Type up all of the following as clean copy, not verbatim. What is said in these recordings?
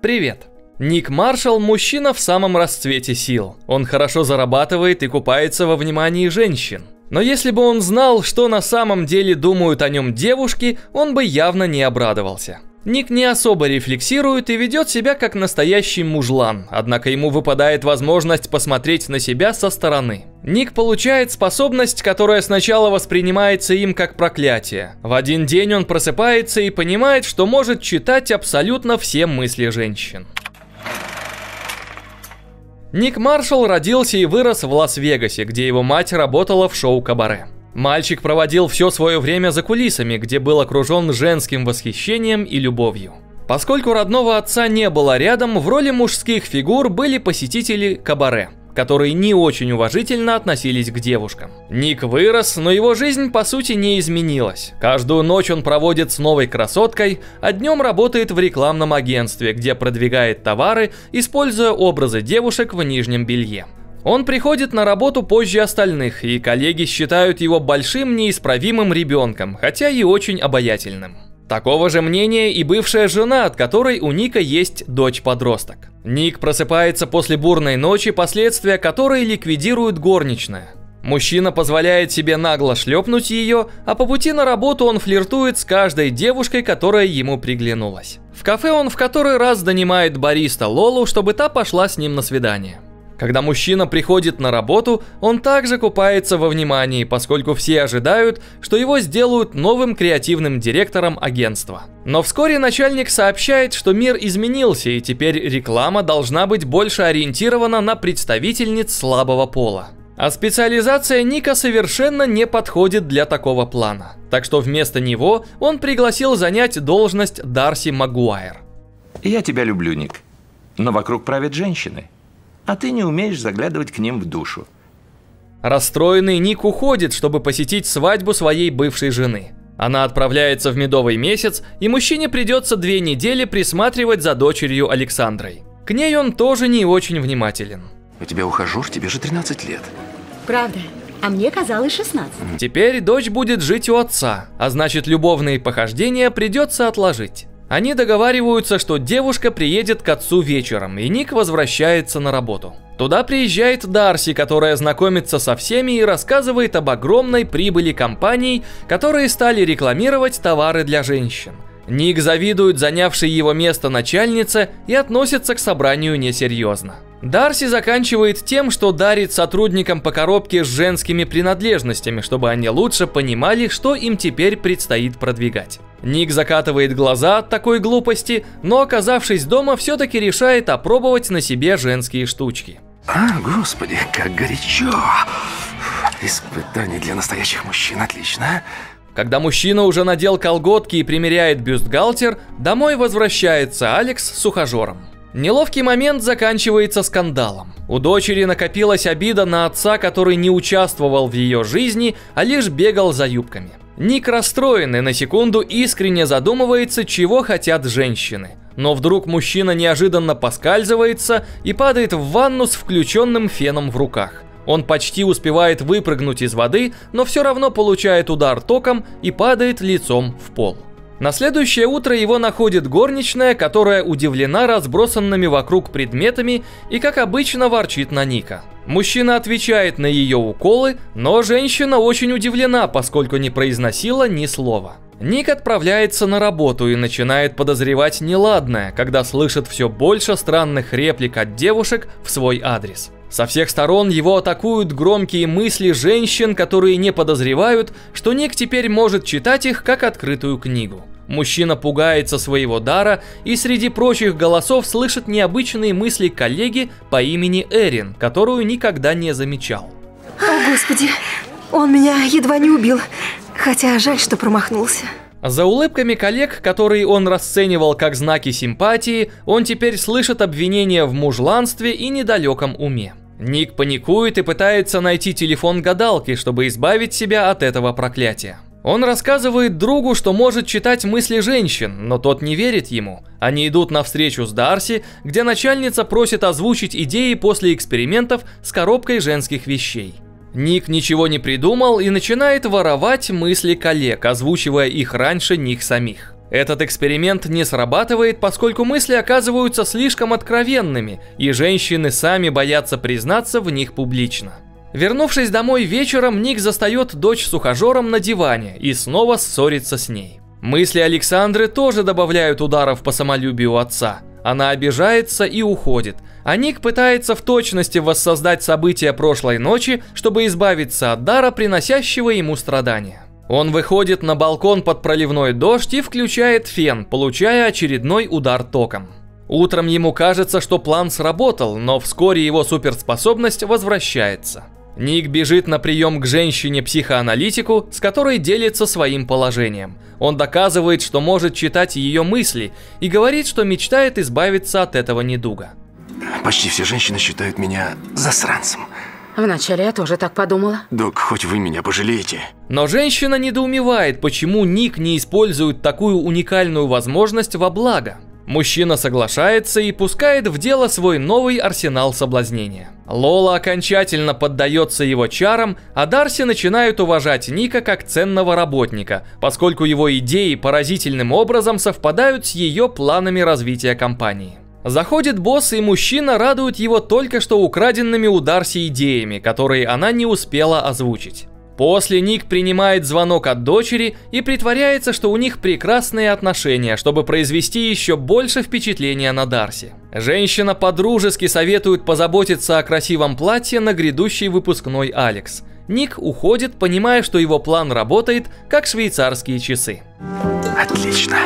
Привет. Ник Маршалл – мужчина в самом расцвете сил. Он хорошо зарабатывает и купается во внимании женщин. Но если бы он знал, что на самом деле думают о нем девушки, он бы явно не обрадовался. Ник не особо рефлексирует и ведет себя как настоящий мужлан, однако ему выпадает возможность посмотреть на себя со стороны. Ник получает способность, которая сначала воспринимается им как проклятие. В один день он просыпается и понимает, что может читать абсолютно все мысли женщин. Ник Маршалл родился и вырос в Лас-Вегасе, где его мать работала в шоу-кабаре. Мальчик проводил все свое время за кулисами, где был окружен женским восхищением и любовью. Поскольку родного отца не было рядом, в роли мужских фигур были посетители кабаре, которые не очень уважительно относились к девушкам. Ник вырос, но его жизнь по сути не изменилась. Каждую ночь он проводит с новой красоткой, а днем работает в рекламном агентстве, где продвигает товары, используя образы девушек в нижнем белье. Он приходит на работу позже остальных, и коллеги считают его большим неисправимым ребенком, хотя и очень обаятельным. Такого же мнения и бывшая жена, от которой у Ника есть дочь-подросток. Ник просыпается после бурной ночи, последствия которой ликвидирует горничная. Мужчина позволяет себе нагло шлепнуть ее, а по пути на работу он флиртует с каждой девушкой, которая ему приглянулась. В кафе он в который раз донимает бариста Лолу, чтобы та пошла с ним на свидание. Когда мужчина приходит на работу, он также купается во внимании, поскольку все ожидают, что его сделают новым креативным директором агентства. Но вскоре начальник сообщает, что мир изменился, и теперь реклама должна быть больше ориентирована на представительниц слабого пола. А специализация Ника совершенно не подходит для такого плана. Так что вместо него он пригласил занять должность Дарси Магуайр. Я тебя люблю, Ник, но вокруг правят женщины. А ты не умеешь заглядывать к ним в душу. Расстроенный Ник уходит, чтобы посетить свадьбу своей бывшей жены. Она отправляется в медовый месяц, и мужчине придется 2 недели присматривать за дочерью Александрой. К ней он тоже не очень внимателен. У тебя ухажер, тебе же 13 лет. Правда, а мне казалось 16. Теперь дочь будет жить у отца, а значит, любовные похождения придется отложить. Они договариваются, что девушка приедет к отцу вечером, и Ник возвращается на работу. Туда приезжает Дарси, которая знакомится со всеми и рассказывает об огромной прибыли компаний, которые стали рекламировать товары для женщин. Ник завидует занявшей его место начальнице и относится к собранию несерьезно. Дарси заканчивает тем, что дарит сотрудникам по коробке с женскими принадлежностями, чтобы они лучше понимали, что им теперь предстоит продвигать. Ник закатывает глаза от такой глупости, но, оказавшись дома, все-таки решает опробовать на себе женские штучки. Господи, как горячо! Испытание для настоящих мужчин, отлично. Когда мужчина уже надел колготки и примеряет бюстгальтер, домой возвращается Алекс с ухажером. Неловкий момент заканчивается скандалом. У дочери накопилась обида на отца, который не участвовал в ее жизни, а лишь бегал за юбками. Ник расстроен и на секунду искренне задумывается, чего хотят женщины. Но вдруг мужчина неожиданно поскальзывается и падает в ванну с включенным феном в руках. Он почти успевает выпрыгнуть из воды, но все равно получает удар током и падает лицом в пол. На следующее утро его находит горничная, которая удивлена разбросанными вокруг предметами и, как обычно, ворчит на Ника. Мужчина отвечает на ее уколы, но женщина очень удивлена, поскольку не произносила ни слова. Ник отправляется на работу и начинает подозревать неладное, когда слышит все больше странных реплик от девушек в свой адрес. Со всех сторон его атакуют громкие мысли женщин, которые не подозревают, что Ник теперь может читать их как открытую книгу. Мужчина пугается своего дара и среди прочих голосов слышит необычные мысли коллеги по имени Эрин, которую никогда не замечал. О, Господи, он меня едва не убил, хотя жаль, что промахнулся. За улыбками коллег, которые он расценивал как знаки симпатии, он теперь слышит обвинения в мужланстве и недалеком уме. Ник паникует и пытается найти телефон гадалки, чтобы избавить себя от этого проклятия. Он рассказывает другу, что может читать мысли женщин, но тот не верит ему. Они идут на встречу с Дарси, где начальница просит озвучить идеи после экспериментов с коробкой женских вещей. Ник ничего не придумал и начинает воровать мысли коллег, озвучивая их раньше них самих. Этот эксперимент не срабатывает, поскольку мысли оказываются слишком откровенными, и женщины сами боятся признаться в них публично. Вернувшись домой вечером, Ник застает дочь с ухажером на диване и снова ссорится с ней. Мысли Александры тоже добавляют ударов по самолюбию отца. Она обижается и уходит, а Ник пытается в точности воссоздать события прошлой ночи, чтобы избавиться от дара, приносящего ему страдания. Он выходит на балкон под проливной дождь и включает фен, получая очередной удар током. Утром ему кажется, что план сработал, но вскоре его суперспособность возвращается. Ник бежит на прием к женщине-психоаналитику, с которой делится своим положением. Он доказывает, что может читать ее мысли, и говорит, что мечтает избавиться от этого недуга. Почти все женщины считают меня засранцем. Вначале я тоже так подумала. Док, хоть вы меня пожалеете. Но женщина недоумевает, почему Ник не использует такую уникальную возможность во благо. Мужчина соглашается и пускает в дело свой новый арсенал соблазнения. Лола окончательно поддается его чарам, а Дарси начинают уважать Ника как ценного работника, поскольку его идеи поразительным образом совпадают с ее планами развития компании. Заходит босс, и мужчина радует его только что украденными у Дарси идеями, которые она не успела озвучить. После Ник принимает звонок от дочери и притворяется, что у них прекрасные отношения, чтобы произвести еще больше впечатления на Дарси. Женщина подружески советует позаботиться о красивом платье на грядущий выпускной Алекс. Ник уходит, понимая, что его план работает, как швейцарские часы. Отлично.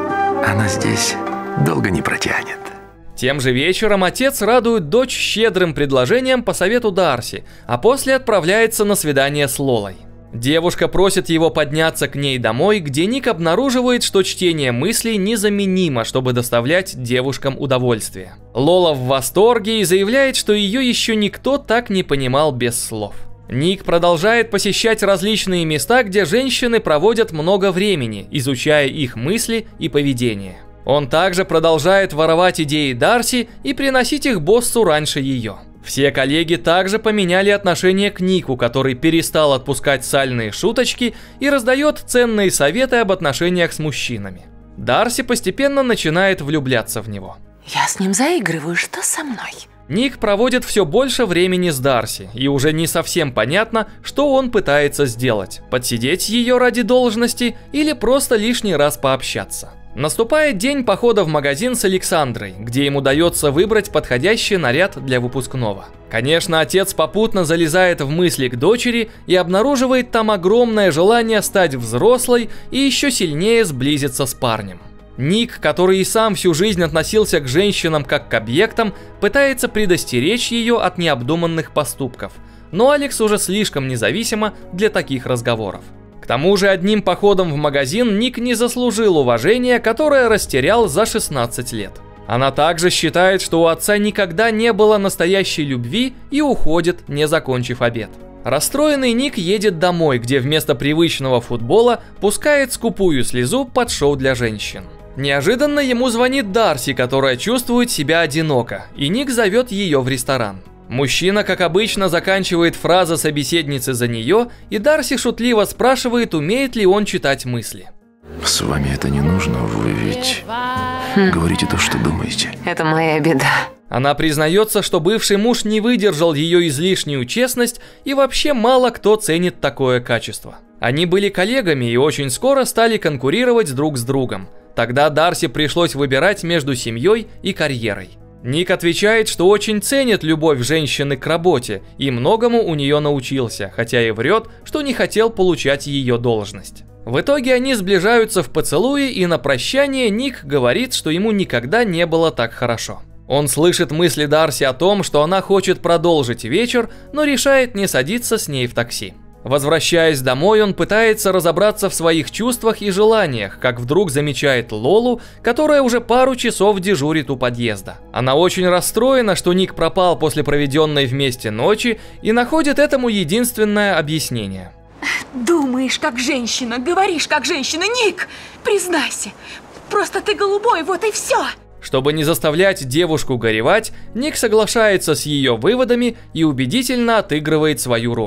Она здесь долго не протянет. Тем же вечером отец радует дочь щедрым предложением по совету Дарси, а после отправляется на свидание с Лолой. Девушка просит его подняться к ней домой, где Ник обнаруживает, что чтение мыслей незаменимо, чтобы доставлять девушкам удовольствие. Лола в восторге и заявляет, что ее еще никто так не понимал без слов. Ник продолжает посещать различные места, где женщины проводят много времени, изучая их мысли и поведение. Он также продолжает воровать идеи Дарси и приносить их боссу раньше ее. Все коллеги также поменяли отношение к Нику, который перестал отпускать сальные шуточки и раздает ценные советы об отношениях с мужчинами. Дарси постепенно начинает влюбляться в него. Я с ним заигрываю, что со мной? Ник проводит все больше времени с Дарси, и уже не совсем понятно, что он пытается сделать – подсидеть ее ради должности или просто лишний раз пообщаться. Наступает день похода в магазин с Александрой, где ему удается выбрать подходящий наряд для выпускного. Конечно, отец попутно залезает в мысли к дочери и обнаруживает там огромное желание стать взрослой и еще сильнее сблизиться с парнем. Ник, который и сам всю жизнь относился к женщинам как к объектам, пытается предостеречь ее от необдуманных поступков, но Алекс уже слишком независима для таких разговоров. К тому же одним походом в магазин Ник не заслужил уважения, которое растерял за 16 лет. Она также считает, что у отца никогда не было настоящей любви и уходит, не закончив обед. Расстроенный Ник едет домой, где вместо привычного футбола пускает скупую слезу под шоу для женщин. Неожиданно ему звонит Дарси, которая чувствует себя одиноко, и Ник зовет ее в ресторан. Мужчина, как обычно, заканчивает фразу собеседницы за нее, и Дарси шутливо спрашивает, умеет ли он читать мысли. С вами это не нужно, вы ведь говорите то, что думаете. Это моя беда. Она признается, что бывший муж не выдержал ее излишнюю честность, и вообще мало кто ценит такое качество. Они были коллегами и очень скоро стали конкурировать друг с другом. Тогда Дарси пришлось выбирать между семьей и карьерой. Ник отвечает, что очень ценит любовь женщины к работе и многому у нее научился, хотя и врет, что не хотел получать ее должность. В итоге они сближаются в поцелуе, и на прощание Ник говорит, что ему никогда не было так хорошо. Он слышит мысли Дарси о том, что она хочет продолжить вечер, но решает не садиться с ней в такси. Возвращаясь домой, он пытается разобраться в своих чувствах и желаниях, как вдруг замечает Лолу, которая уже пару часов дежурит у подъезда. Она очень расстроена, что Ник пропал после проведенной вместе ночи, и находит этому единственное объяснение. Думаешь, как женщина, говоришь, как женщина, Ник! Признайся, просто ты голубой, вот и все! Чтобы не заставлять девушку горевать, Ник соглашается с ее выводами и убедительно отыгрывает свою роль.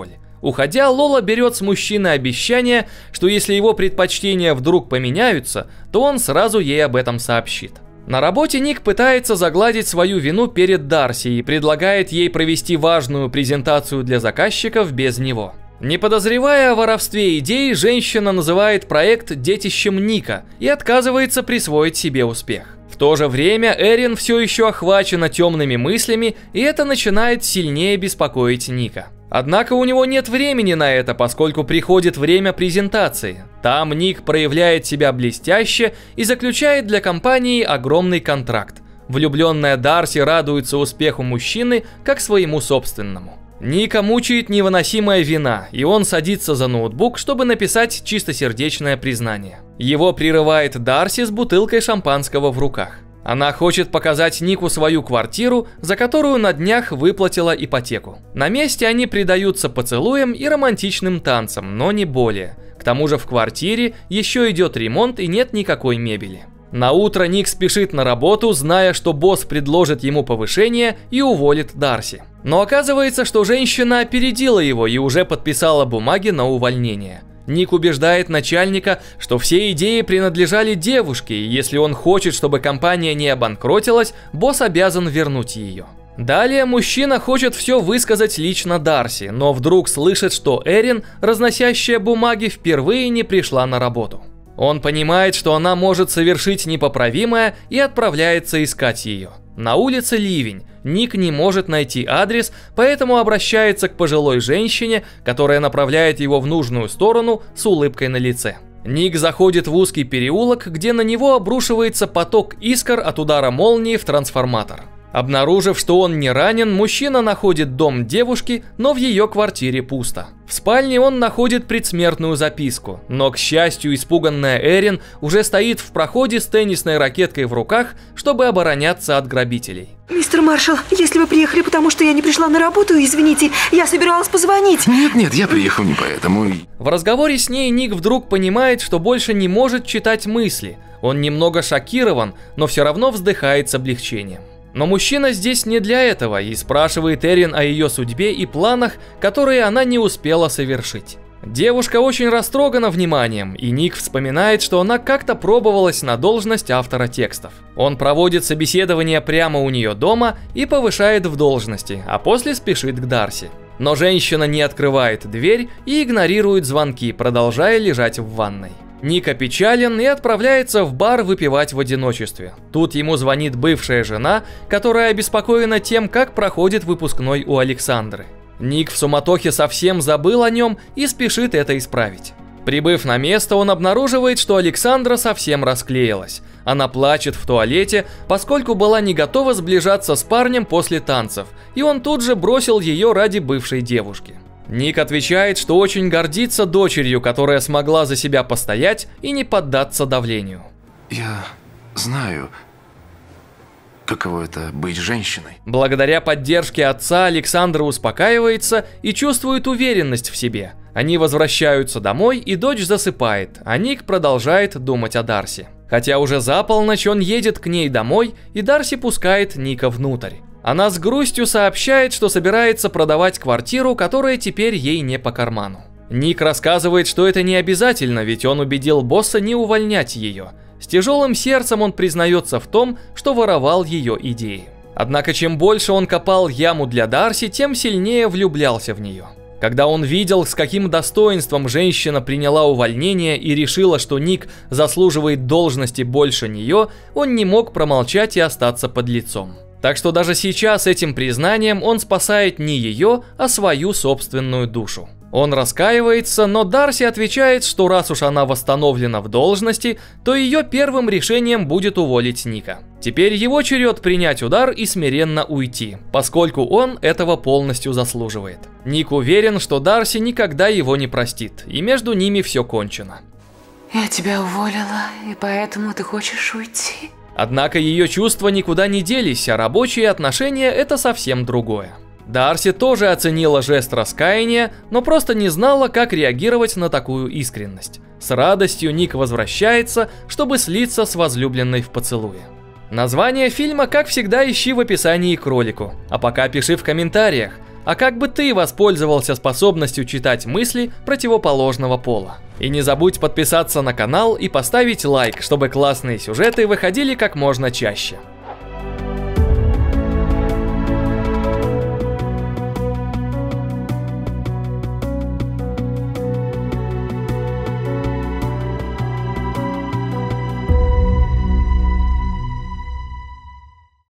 Уходя, Лола берет с мужчины обещание, что если его предпочтения вдруг поменяются, то он сразу ей об этом сообщит. На работе Ник пытается загладить свою вину перед Дарси и предлагает ей провести важную презентацию для заказчиков без него. Не подозревая о воровстве идей, женщина называет проект детищем Ника и отказывается присвоить себе успех. В то же время Эрин все еще охвачена темными мыслями, и это начинает сильнее беспокоить Ника. Однако у него нет времени на это, поскольку приходит время презентации. Там Ник проявляет себя блестяще и заключает для компании огромный контракт. Влюбленная Дарси радуется успеху мужчины как своему собственному. Ника мучает невыносимая вина, и он садится за ноутбук, чтобы написать чистосердечное признание. Его прерывает Дарси с бутылкой шампанского в руках. Она хочет показать Нику свою квартиру, за которую на днях выплатила ипотеку. На месте они предаются поцелуям и романтичным танцам, но не более. К тому же в квартире еще идет ремонт и нет никакой мебели. На утро Ник спешит на работу, зная, что босс предложит ему повышение и уволит Дарси. Но оказывается, что женщина опередила его и уже подписала бумаги на увольнение. Ник убеждает начальника, что все идеи принадлежали девушке, и если он хочет, чтобы компания не обанкротилась, босс обязан вернуть ее. Далее мужчина хочет все высказать лично Дарси, но вдруг слышит, что Эрин, разносящая бумаги, впервые не пришла на работу. Он понимает, что она может совершить непоправимое, и отправляется искать ее. На улице ливень, Ник не может найти адрес, поэтому обращается к пожилой женщине, которая направляет его в нужную сторону с улыбкой на лице. Ник заходит в узкий переулок, где на него обрушивается поток искр от удара молнии в трансформатор. Обнаружив, что он не ранен, мужчина находит дом девушки, но в ее квартире пусто. В спальне он находит предсмертную записку, но, к счастью, испуганная Эрин уже стоит в проходе с теннисной ракеткой в руках, чтобы обороняться от грабителей. Мистер Маршалл, если вы приехали, потому что я не пришла на работу, извините, я собиралась позвонить. Нет, я приехал не поэтому. В разговоре с ней Ник вдруг понимает, что больше не может читать мысли. Он немного шокирован, но все равно вздыхает с облегчением. Но мужчина здесь не для этого и спрашивает Эрин о ее судьбе и планах, которые она не успела совершить. Девушка очень растрогана вниманием, и Ник вспоминает, что она как-то пробовалась на должность автора текстов. Он проводит собеседование прямо у нее дома и повышает в должности, а после спешит к Дарси. Но женщина не открывает дверь и игнорирует звонки, продолжая лежать в ванной. Ник опечален и отправляется в бар выпивать в одиночестве. Тут ему звонит бывшая жена, которая обеспокоена тем, как проходит выпускной у Александры. Ник в суматохе совсем забыл о нем и спешит это исправить. Прибыв на место, он обнаруживает, что Александра совсем расклеилась. Она плачет в туалете, поскольку была не готова сближаться с парнем после танцев, и он тут же бросил ее ради бывшей девушки. Ник отвечает, что очень гордится дочерью, которая смогла за себя постоять и не поддаться давлению. Я знаю, каково это быть женщиной. Благодаря поддержке отца Александра успокаивается и чувствует уверенность в себе. Они возвращаются домой, и дочь засыпает, а Ник продолжает думать о Дарси. Хотя уже за полночь он едет к ней домой, и Дарси пускает Ника внутрь. Она с грустью сообщает, что собирается продавать квартиру, которая теперь ей не по карману. Ник рассказывает, что это не обязательно, ведь он убедил босса не увольнять ее. С тяжелым сердцем он признается в том, что воровал ее идеи. Однако чем больше он копал яму для Дарси, тем сильнее влюблялся в нее. Когда он видел, с каким достоинством женщина приняла увольнение и решила, что Ник заслуживает должности больше нее, он не мог промолчать и остаться подлецом. Так что даже сейчас этим признанием он спасает не ее, а свою собственную душу. Он раскаивается, но Дарси отвечает, что раз уж она восстановлена в должности, то ее первым решением будет уволить Ника. Теперь его черед принять удар и смиренно уйти, поскольку он этого полностью заслуживает. Ник уверен, что Дарси никогда его не простит, и между ними все кончено. Я тебя уволила, и поэтому ты хочешь уйти? Однако ее чувства никуда не делись, а рабочие отношения – это совсем другое. Дарси тоже оценила жест раскаяния, но просто не знала, как реагировать на такую искренность. С радостью Ник возвращается, чтобы слиться с возлюбленной в поцелуе. Название фильма, как всегда, ищи в описании к ролику. А пока пиши в комментариях, А как бы ты воспользовался способностью читать мысли противоположного пола? И не забудь подписаться на канал и поставить лайк, чтобы классные сюжеты выходили как можно чаще.